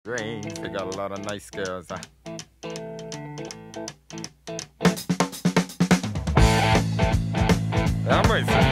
Greens, they got a lot of nice girls. I'm racing.